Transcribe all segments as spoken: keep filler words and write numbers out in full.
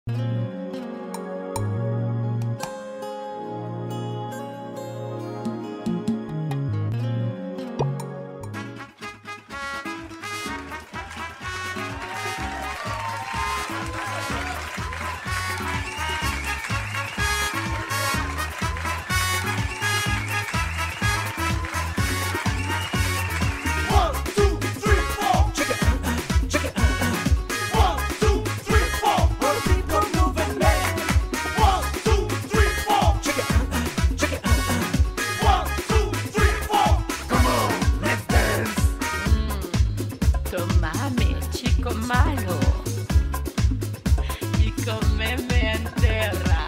Tomame, chico malo, y comeme entera,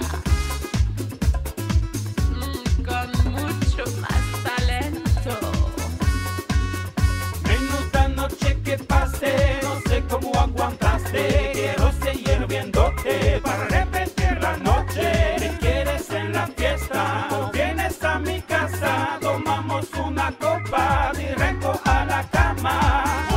mm, con mucho más talento. Menuda noche que pasé, no sé cómo aguantaste. Quiero seguir viéndote para repetir la noche. ¿Te quieres en la fiesta? O vienes a mi casa, tomamos una copa directo a la cama.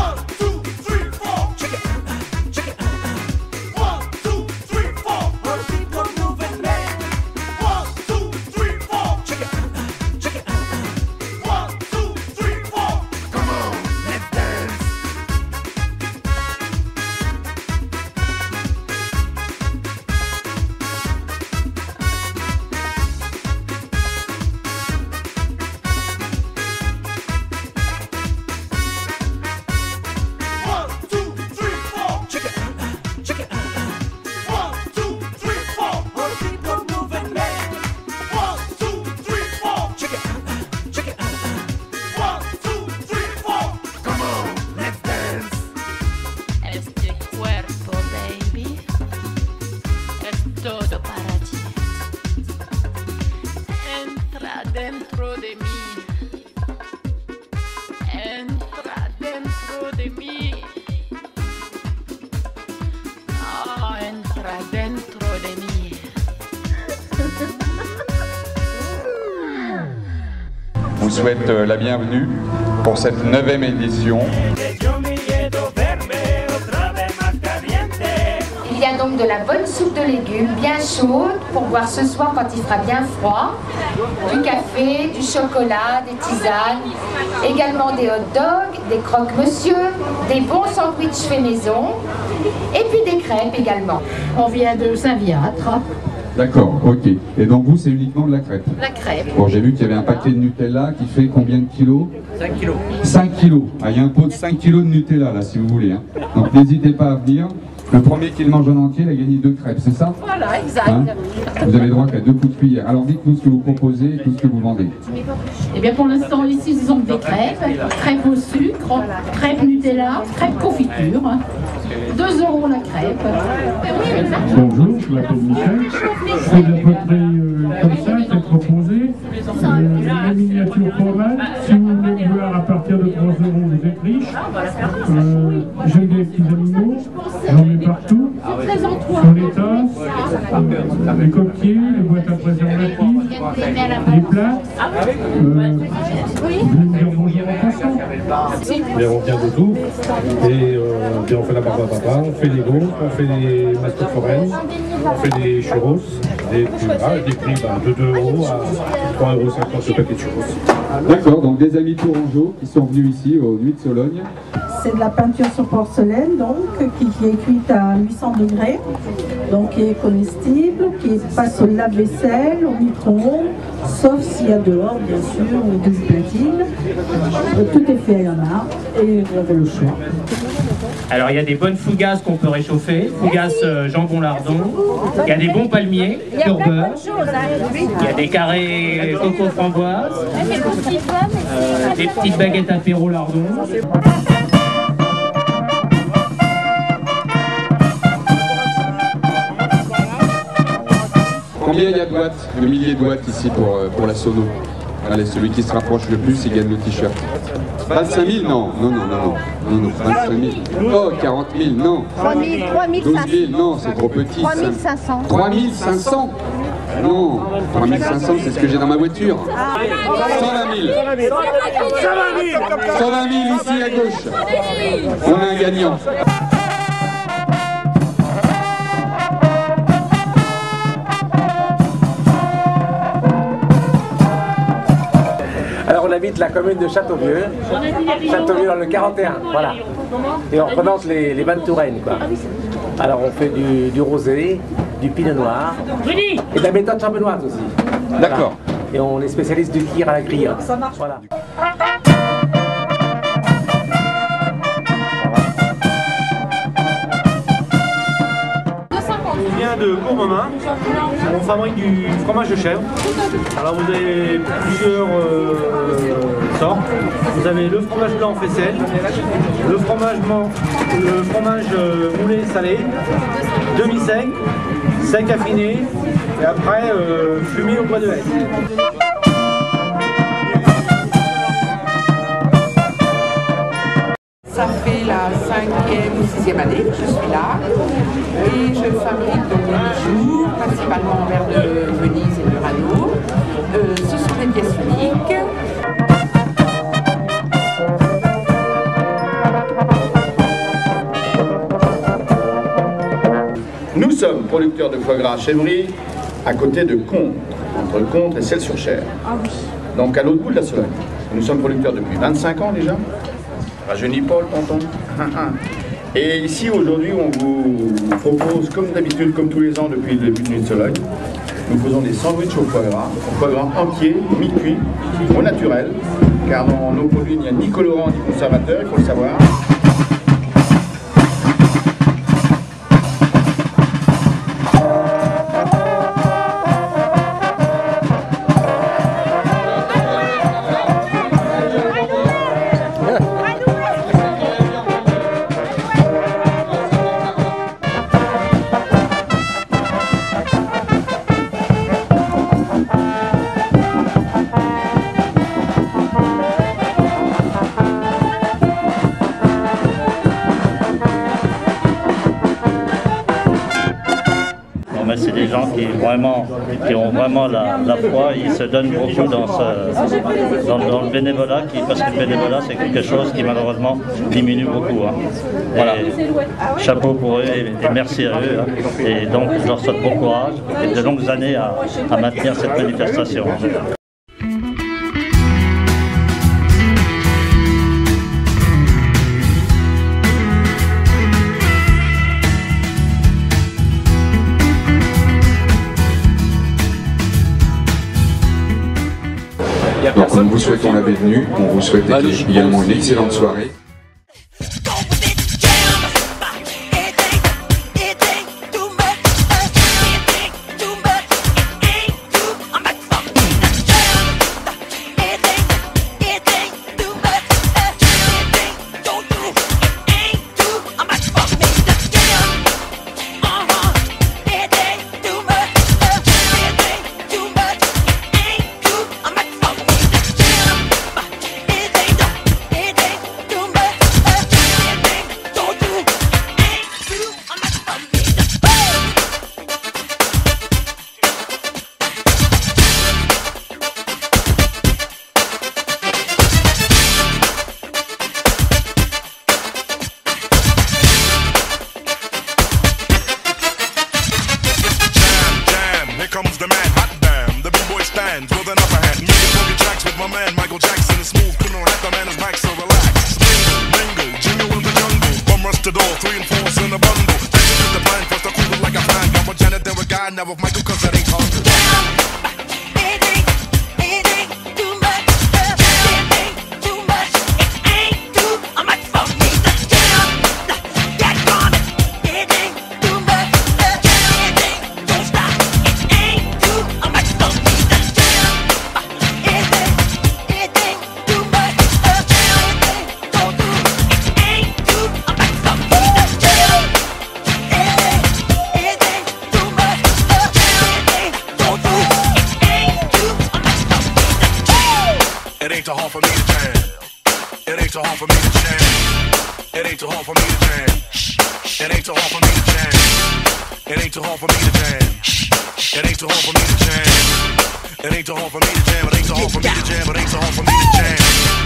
Todo para ti. Entra dentro de mí. Entra dentro de mí. Oh, entra dentro de mí. Vous souhaite la bienvenue pour cette neuvième édition. Il y a donc de la bonne soupe de légumes, bien chaude, pour boire ce soir quand il fera bien froid. Du café, du chocolat, des tisanes, également des hot dogs, des croque-monsieur, des bons sandwichs faits maison, et puis des crêpes également. On vient de Saint-Viâtre. D'accord, ok. Et donc vous, c'est uniquement de la crêpe? La crêpe. Bon, j'ai vu qu'il y avait un paquet de Nutella qui fait combien de kilos? cinq kilos. cinq kilos. Ah, il y a un pot de cinq kilos de Nutella là, si vous voulez. Hein. Donc n'hésitez pas à venir. Le premier qui le mange en entier, il a gagné deux crêpes, c'est ça? Voilà, exact. Hein? Vous avez droit qu'à deux coups de cuillère. Alors dites-nous ce que vous proposez et tout ce que vous vendez. Eh bien pour l'instant ici ce sont des crêpes, crêpes au sucre, crêpes Nutella, crêpes confiture. deux euros la crêpe. Bonjour, je m'appelle Michel. C'est de la poterie euh, comme ça, c'est proposé. Euh, les miniatures formales, si vous voulez boire à partir de trois euros, vous êtes riche. Euh, J'ai des petits animaux, j'en ai partout. Sur les tasses, euh, les coquetiers, les boîtes à préservatifs, les plats. Euh, vous voulez me dire bonjour en passant? Bien, on vient de tout et euh, bien, on fait la barbe à papa, on fait des gaufres, on fait des mascottes foraines, on fait des churros, des, ah, des prix bah, de deux euros à trois euros cinquante le paquet de churros. D'accord, donc des amis tourangeaux qui sont venus ici aux Nuits de Sologne. C'est de la peinture sur porcelaine, donc, qui, qui est cuite à huit cents degrés, donc qui est comestible, qui passe au lave-vaisselle, au micro-ondes, sauf s'il y a dehors, bien sûr, ou des platines. Tout est fait à la main et vous avez le choix. Alors il y a des bonnes fougasses qu'on peut réchauffer, fougasses euh, jambon lardon, il y a des bons palmiers, pur beurre, il y a des carrés coco framboise, euh, des petites baguettes apéro lardon. Combien il y a de boîtes, de milliers de boîtes ici pour, pour la sono? Allez, celui qui se rapproche le plus, il gagne le t-shirt. vingt-cinq mille, non, non, non, non, non, non, vingt-cinq mille. Oh, quarante mille, non. trois mille, trois mille cinq cents. douze mille, non, c'est trop petit. trois mille cinq cents. trois mille cinq cents? Non, trois mille cinq cents, c'est ce que j'ai dans ma voiture. cent vingt mille. cent vingt mille ici à gauche. On a un gagnant. habite la commune de Châteauvieux, Châteauvieux dans le quarante et un, voilà. Et on représente les, les vins de Touraine, quoi. Alors on fait du, du rosé, du pinot noir et de la méthode champenoise aussi. D'accord. Voilà. Et on est spécialiste du kir à la grille. Ça marche. Voilà. On vient de Courbemin, on fabrique du fromage de chèvre. Alors vous avez plusieurs euh, sortes. Vous avez le fromage blanc en faisselle, le fromage, le fromage euh, moulé salé, demi-sec, sec affiné et après euh, fumé au bois de hêtre. Ça fait la cinquième ou sixième année que je suis là et je fabrique donc des bijoux, principalement en verre de Venise et de Murano. Euh, ce sont des pièces uniques. Nous sommes producteurs de foie gras à Chèvry, à côté de Contres, entre Contres et Celles-sur-Cher. Donc à l'autre bout de la Sologne. Nous sommes producteurs depuis vingt-cinq ans déjà. Rajeuni Paul, tonton. Et ici, aujourd'hui, on vous propose, comme d'habitude, comme tous les ans depuis le début de Nuit de Sologne, nous faisons des sandwichs au foie gras, au foie gras entier, mi-cuit, au naturel, car dans nos produits, il n'y a ni colorant ni conservateur, il faut le savoir. C'est des gens qui, vraiment, qui ont vraiment la, la foi, ils se donnent beaucoup dans, ce, dans, dans le bénévolat, qui, parce que le bénévolat c'est quelque chose qui malheureusement diminue beaucoup. Hein. Voilà. Chapeau pour eux et, et merci à eux. Hein. Et donc je leur souhaite bon courage et de longues années à, à maintenir cette manifestation. Donc nous vous souhaitons la bienvenue, on vous souhaite également une excellente soirée. Comes the man, hot damn, the b-boy stands with an upper hand. Making boogie tracks with my man Michael Jackson. A smooth criminal hat, the man is back, so relax. Mingle, mingle, jingle in the jungle. Bum rush the door, three and four's in a bundle. Take it to the plan, first I cool it like a fan. I'm a Janet, there a guy, now with Michael, cause that ain't hard. It ain't too hard for me to jam. It ain't too hard for me to jam. It ain't too hard for me to jam. It ain't too hard for me to jam. It ain't too hard for me to jam. It ain't too hard for me to jam. It ain't too hard for me to jam. It ain't too hard for me to jam. It ain't too hard for me to jam.